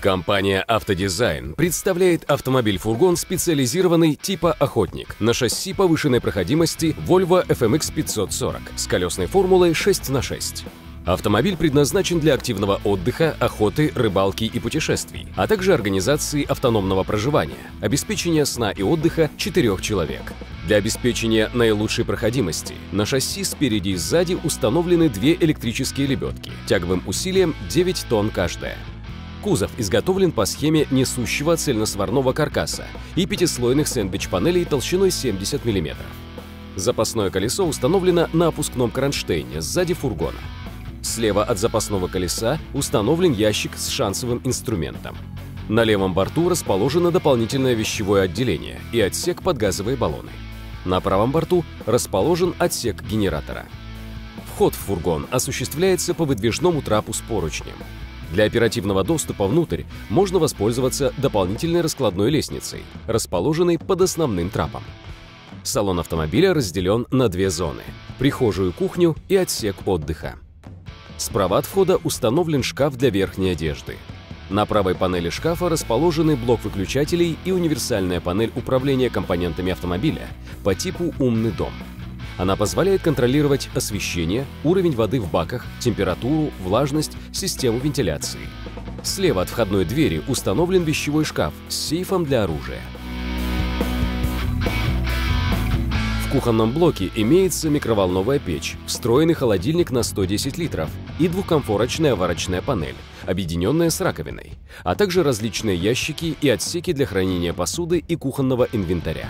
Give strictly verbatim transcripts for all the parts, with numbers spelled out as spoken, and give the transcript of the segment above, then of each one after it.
Компания «Автодизайн» представляет автомобиль-фургон, специализированный типа «Охотник» на шасси повышенной проходимости Volvo эф эм икс пятьсот сорок с колесной формулой шесть на шесть. Автомобиль предназначен для активного отдыха, охоты, рыбалки и путешествий, а также организации автономного проживания, обеспечения сна и отдыха четырех человек. Для обеспечения наилучшей проходимости на шасси спереди и сзади установлены две электрические лебедки тяговым усилием девять тонн каждая. Кузов изготовлен по схеме несущего цельносварного каркаса и пятислойных сэндвич-панелей толщиной семьдесят миллиметров. Запасное колесо установлено на опускном кронштейне сзади фургона. Слева от запасного колеса установлен ящик с шансовым инструментом. На левом борту расположено дополнительное вещевое отделение и отсек под газовые баллоны. На правом борту расположен отсек генератора. Вход в фургон осуществляется по выдвижному трапу с поручнем. Для оперативного доступа внутрь можно воспользоваться дополнительной раскладной лестницей, расположенной под основным трапом. Салон автомобиля разделен на две зоны – прихожую, кухню и отсек отдыха. Справа от входа установлен шкаф для верхней одежды. На правой панели шкафа расположены блок выключателей и универсальная панель управления компонентами автомобиля по типу «Умный дом». Она позволяет контролировать освещение, уровень воды в баках, температуру, влажность, систему вентиляции. Слева от входной двери установлен вещевой шкаф с сейфом для оружия. В кухонном блоке имеется микроволновая печь, встроенный холодильник на сто десять литров и двухкомфорочная варочная панель, объединенная с раковиной, а также различные ящики и отсеки для хранения посуды и кухонного инвентаря.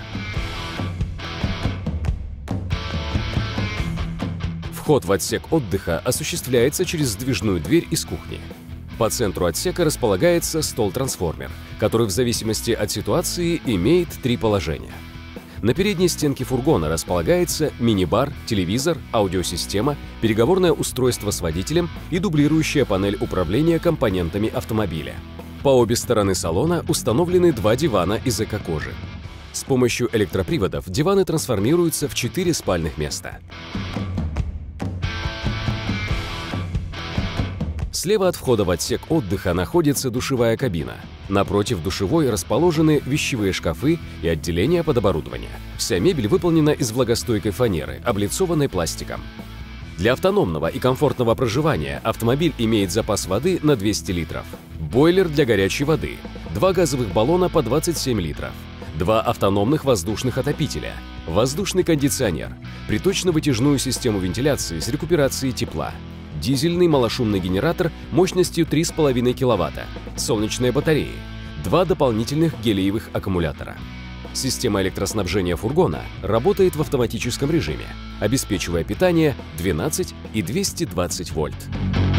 Вход в отсек отдыха осуществляется через сдвижную дверь из кухни. По центру отсека располагается стол-трансформер, который в зависимости от ситуации имеет три положения. На передней стенке фургона располагается мини-бар, телевизор, аудиосистема, переговорное устройство с водителем и дублирующая панель управления компонентами автомобиля. По обе стороны салона установлены два дивана из эко-кожи. С помощью электроприводов диваны трансформируются в четыре спальных места. Слева от входа в отсек отдыха находится душевая кабина. Напротив душевой расположены вещевые шкафы и отделения под оборудование. Вся мебель выполнена из влагостойкой фанеры, облицованной пластиком. Для автономного и комфортного проживания автомобиль имеет запас воды на двести литров, бойлер для горячей воды, два газовых баллона по двадцать семь литров, два автономных воздушных отопителя, воздушный кондиционер, приточно-вытяжную систему вентиляции с рекуперацией тепла, дизельный малошумный генератор мощностью три с половиной киловатта, солнечные батареи, два дополнительных гелиевых аккумулятора. Система электроснабжения фургона работает в автоматическом режиме, обеспечивая питание двенадцать и двести двадцать вольт.